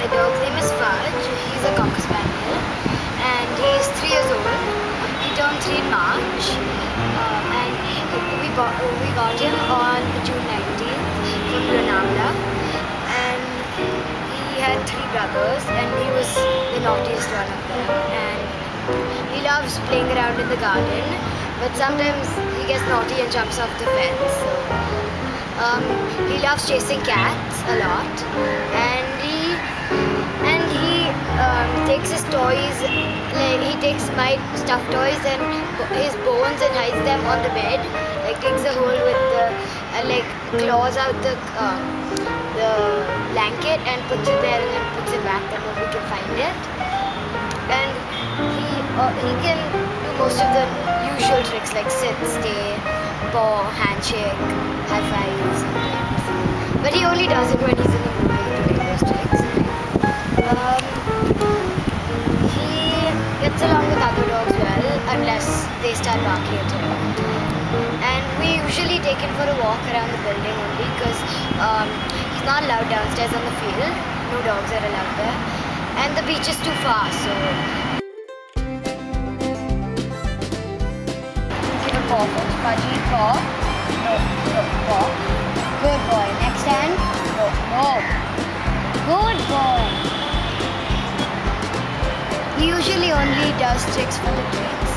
dog's name is Fudge. He's a Cocker Spaniel and he's 3 years old. He turned 3 in March and we got him on June 19th from Lonavala, and he had 3 brothers and he was the naughtiest one of them, and he loves playing around in the garden, but sometimes he gets naughty and jumps off the fence. So, he loves chasing cats a lot, and he takes his toys, like he takes my stuffed toys and his bones and hides them on the bed, like takes a hole with the claws out the blanket and puts it there and then puts it back that nobody can find it. And he can do most of the usual tricks like sit, stay, paw, handshake, high five sometimes. But he only does it when he's in the mood doing those tricks. He gets along with other dogs well unless they start barking at him. And we usually take him for a walk around the building only because he's not allowed downstairs on the field. No dogs are allowed there. And the beach is too far, so... Give a paw first. Fudgy, paw. No, paw. Good boy. Next hand. No. Good boy. He usually only does tricks for the kids.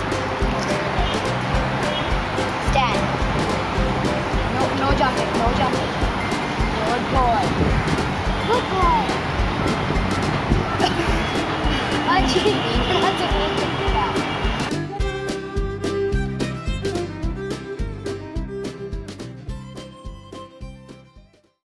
Stand. No jumping. Good boy. Good boy. Fudgy, that's a good thing.